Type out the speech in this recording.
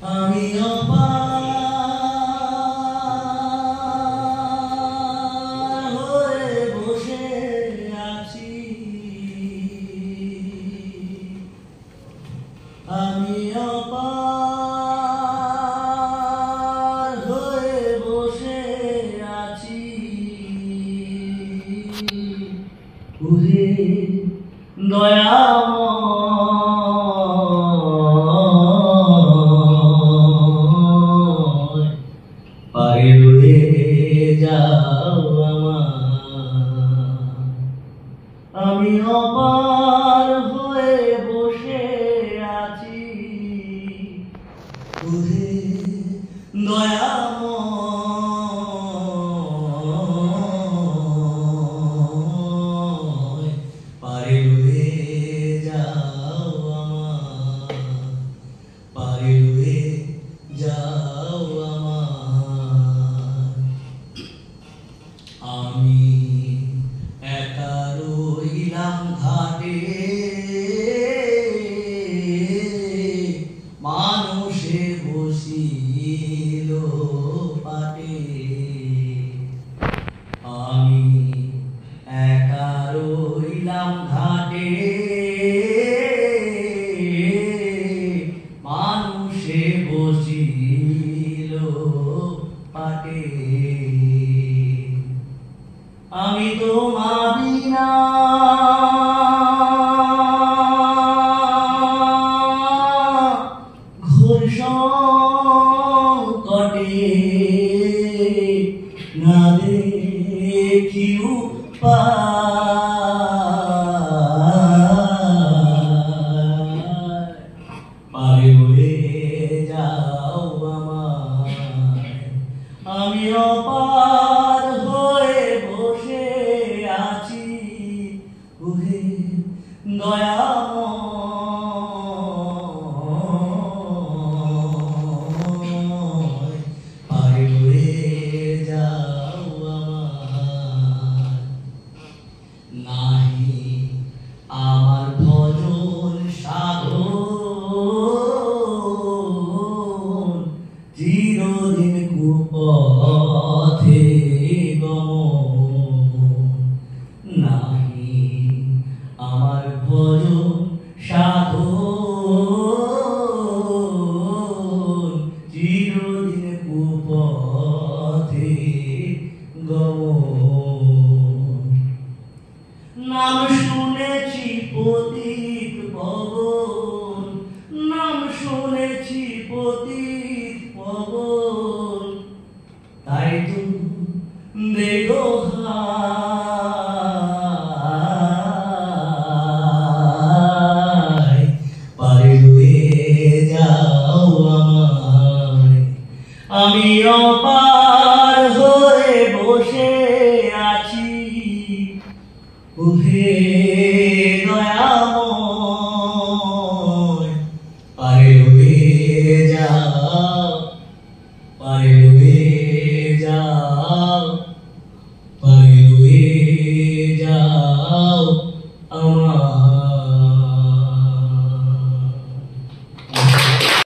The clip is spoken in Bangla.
আমি অপার হয়ে বসে আছি, আমি অপার হয়ে বসে আছি, ওহে দয়াময়, পারে রয়ে যাও আমার। আমি অপার হয়ে বসে আছি, ওহে দয়াময়, পারে রয়ে যাও আমার, পারে রয়ে যাও আমার। আমি একা রইলাম ঘাটে, মানুষে বসিল পাটে। আমি একা রইলাম ঘাটে, মানুষে বসিল পাটে। আমি তোমা বিনা ঘোর সংকটে না দেখি উপায়, পারে রয়ে যাও আমায়। আমি অপার হয়ে বসে আছি, ওহে দয়াময়, পারে রয়ে যাও আমার। নাহি আমার ভজন সাধন, চিরদিন কুপথে গমন। নাহি আমার ভজন সাধন, চিরদিন কুপথে গমন। নাম শুনেছি পতিত পবন, নাম শুনেছি পতিত পবন, তাই তো দেগোহাই, পারে রয়ে যাও আমায়। আমি অপার হয়ে বসে আছি, ওহে দয়াময়, পারে রয়ে যাও, পারে রয়ে যাও।